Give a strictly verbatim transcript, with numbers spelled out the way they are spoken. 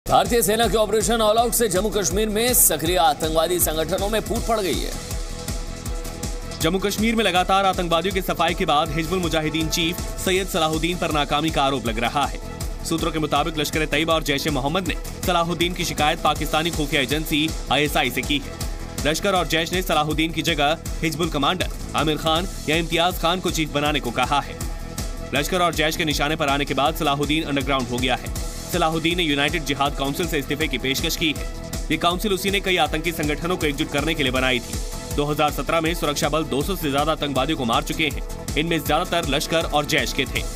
भारतीय सेना के ऑपरेशन ऑल आउट से जम्मू कश्मीर में सक्रिय आतंकवादी संगठनों में फूट पड़ गई है। जम्मू कश्मीर में लगातार आतंकवादियों की सफाई के बाद हिजबुल मुजाहिदीन चीफ सैयद सलाहुद्दीन पर नाकामी का आरोप लग रहा है। सूत्रों के मुताबिक लश्कर तैयबा और जैश ए मोहम्मद ने सलाहुद्दीन की शिकायत पाकिस्तानी खुफिया एजेंसी आई एस आई से की है। लश्कर और जैश ने सलाहुद्दीन की जगह हिजबुल कमांडर आमिर खान या इम्तियाज खान को चीफ बनाने को कहा है। लश्कर और जैश के निशाने पर आने के बाद सलाहुद्दीन अंडरग्राउंड हो गया है। सलाहुद्दीन ने यूनाइटेड जिहाद काउंसिल से इस्तीफे की पेशकश की है। ये काउंसिल उसी ने कई आतंकी संगठनों को एकजुट करने के लिए बनाई थी। दो हज़ार सत्रह में सुरक्षा बल दो सौ से ज्यादा आतंकवादियों को मार चुके हैं। इनमें ज्यादातर लश्कर और जैश के थे।